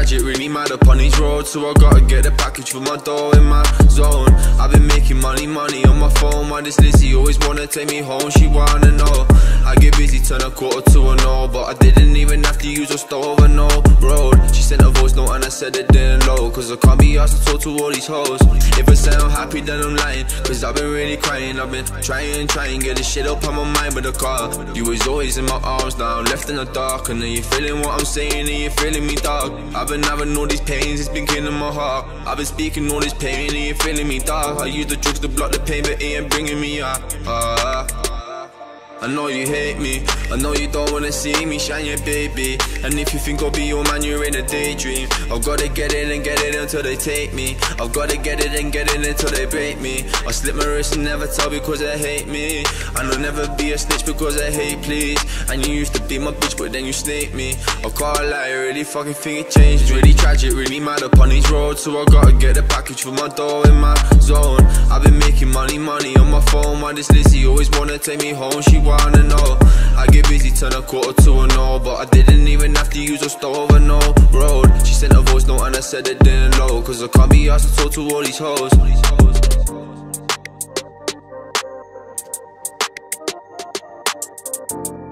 tragic, really mad up on these roads. So I gotta get the package for my dough in my zone. I've been making money on my phone. Why this Lizzie always wanna take me home? She wanna know. I get busy, turn a quarter to a no, but I didn't even have to use a stove or no road. She sent a voice note and I said it didn't load, cause I can't be asked to talk to all these hoes. If I say I'm happy then I'm lying, cause I've been really crying. I've been trying, get this shit up on my mind, but I can't. You was always in my arms, now I'm left in the dark. And then you feeling what I'm saying, and you feeling me, dog. I've been having all these pains, it's been killing my heart. I've been speaking all this pain, and you feeling me, dog. I use the drugs to block the pain, but it ain't bringing me up. I know you hate me, I know you don't wanna see me shine your baby. And if you think I'll be your man, you're in a daydream. I've gotta get it and get it until they take me. I've gotta get it and get it until they break me. I slip my wrist and never tell because they hate me. And I'll never be a snitch because I hate please. And you used to be my bitch but then you snake me. I can't lie, I really fucking think it changed. It's really tragic, really mad up on these roads. So I gotta get the package for my dough in my zone. I've been making money on my phone. Why this Lizzie always wanna take me home? She wanna know. I get busy, turn a quarter to a no, but I didn't even have to use a stove or no road. She sent a voice note and I said it didn't load, cause I can't be asked to talk to all these hoes.